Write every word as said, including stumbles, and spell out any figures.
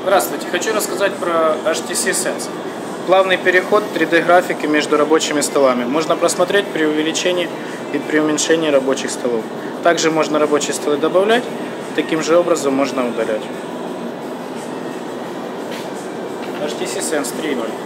Здравствуйте, хочу рассказать про эйч ти си Sense. Плавный переход три дэ графики между рабочими столами. Можно просмотреть при увеличении и при уменьшении рабочих столов. Также можно рабочие столы добавлять, таким же образом можно удалять. эйч ти си Sense три ноль.